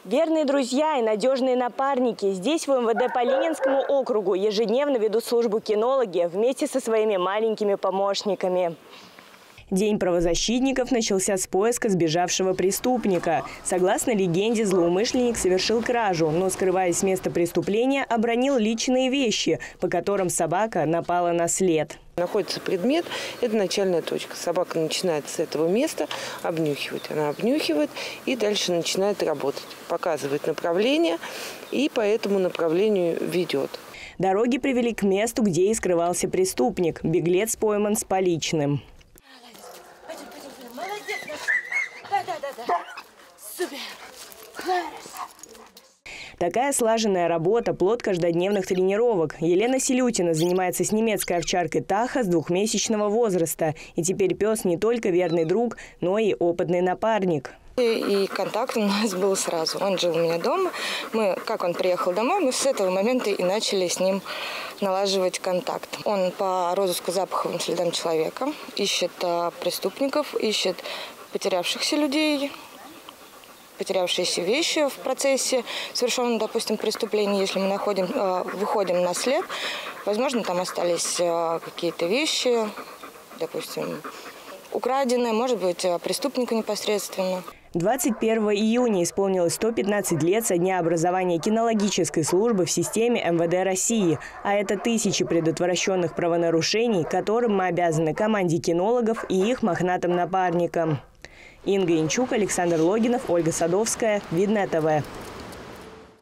Верные друзья и надежные напарники. Здесь, в МВД по Ленинскому округу, ежедневно ведут службу кинологи вместе со своими маленькими помощниками. День правозащитников начался с поиска сбежавшего преступника. Согласно легенде, злоумышленник совершил кражу, но, скрываясь с места преступления, обронил личные вещи, по которым собака напала на след. Находится предмет, это начальная точка. Собака начинает с этого места обнюхивать. Она обнюхивает и дальше начинает работать. Показывает направление и по этому направлению ведет. Дороги привели к месту, где и скрывался преступник. Беглец пойман с поличным. Супер! Такая слаженная работа – плод каждодневных тренировок. Елена Селютина занимается с немецкой овчаркой Таха с 2-месячного возраста. И теперь пес не только верный друг, но и опытный напарник. И контакт у нас был сразу. Он жил у меня дома. Как он приехал домой, мы с этого момента и начали с ним налаживать контакт. Он по розыску запаховым следам человека ищет преступников, ищет потерявшихся людей, потерявшиеся вещи в процессе совершенного, допустим, преступления. Если мы выходим на след, возможно, там остались какие-то вещи, допустим, украденные, может быть, преступника непосредственно. 21 июня исполнилось 115 лет со дня образования кинологической службы в системе МВД России. А это тысячи предотвращенных правонарушений, которым мы обязаны команде кинологов и их мохнатым напарникам. Инга Янчук, Александр Логинов, Ольга Садовская. Видное ТВ.